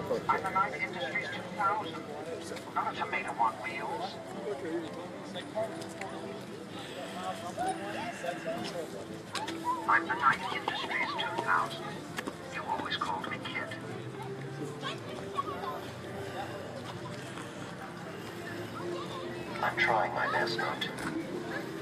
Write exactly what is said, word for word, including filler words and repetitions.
I'm the Knight Industries two thousand, not a tomato on wheels. I'm the Knight Industries two thousand. You always called me Kid. I'm trying my best not to.